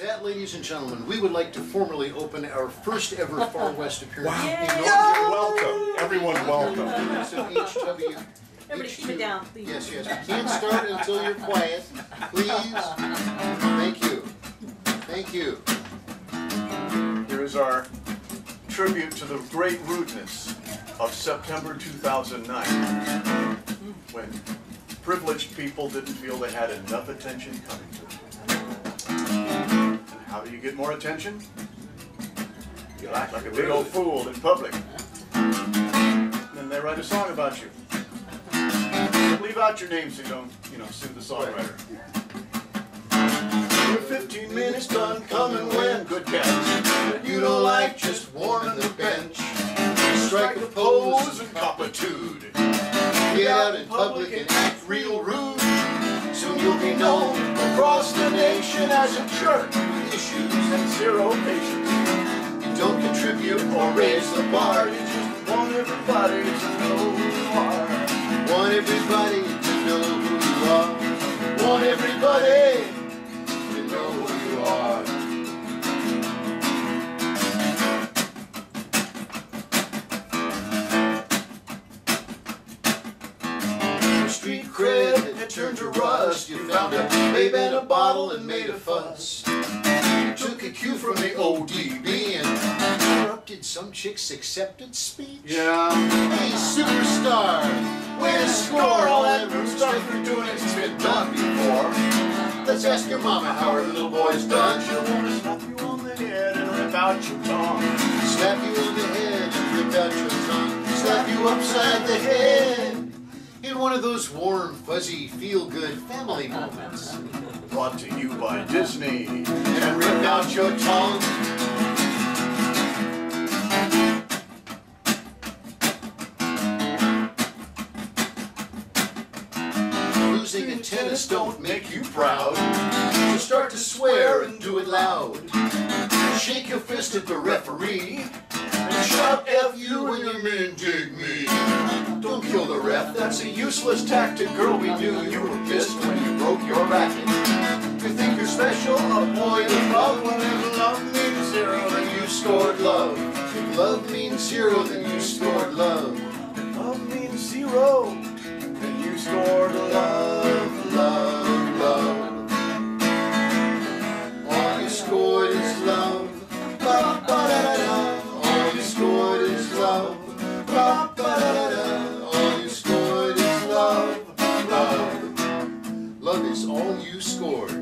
that, ladies and gentlemen, we would like to formally open our first ever Far West appearance. Wow. You're welcome. Everyone welcome. HW. Everybody keep it down, please. Yes, yes. We can't start until you're quiet. Please. Thank you. Thank you. Here is our tribute to the great rudeness of September 2009, when privileged people didn't feel they had enough attention coming to them. And how do you get more attention? You act like a big old fool in public. And then they write a song about you. Leave out your name so you don't, sue the songwriter. You're 15 minutes done, come and win, good catch. You don't like just warming the bench. Strike a pose and cop a tude. Get out in public and act real rude. Soon you'll be known across the nation as a jerk with issues and zero patience. You don't contribute or raise the bar. You just want everybody to know who you are. Want everybody to know who you are. Want everybody to know who you are. Street cred had turned to rust. You found a babe and a bottle and made a fuss. You took a cue from the ODB and interrupted some chick's acceptance speech. Yeah. Hey, superstar, way to score. All that room stuff you're doing has been done before. Let's ask your mama how her little boy's done. She'll want to slap you on the head and rip out your tongue. Slap you on the head and rip out your tongue. Slap you upside the head. In one of those warm, fuzzy, feel-good family moments. Brought to you by Disney. And rip out your tongue. Losing in tennis don't make you proud. You start to swear and do it loud. Shake your fist at the referee. And shout F you when you mean dig me. Don't kill the ref, that's a useless tactic. Girl, we knew you were pissed when you broke your racket. You think you're special, a boy of love. When if love means zero, then you scored love. If love means zero, then you scored love. If love means zero, then you scored love, love, love. All you scored is love. Ba, ba, da, da, da. All you scored is love. Ba, ba, da, da, da. All you scored is love, love. Love is all you scored.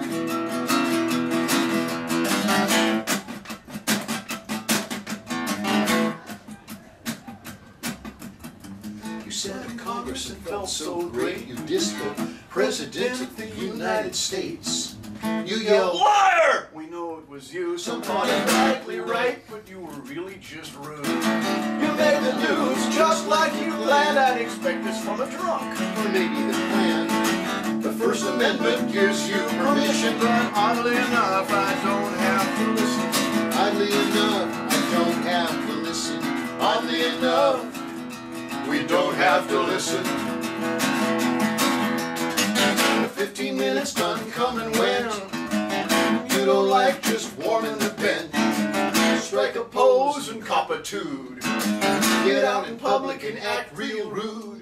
You sat in Congress and felt so great. You dissed the President of the United States. You yelled, "Liar!" We know it was you, some thought it rightly right, but you were really just rude. You made the news just like you planned. I'd expect this from a drunk. Or maybe the plan. The First Amendment gives you permission, But oddly enough, I don't have to listen. oddly enough, I don't have to listen. Oddly enough, we don't have to listen. 15 minutes done, come and win. You don't like just warming the bench. Strike a pose and cop a tude. Get out in public and act real rude.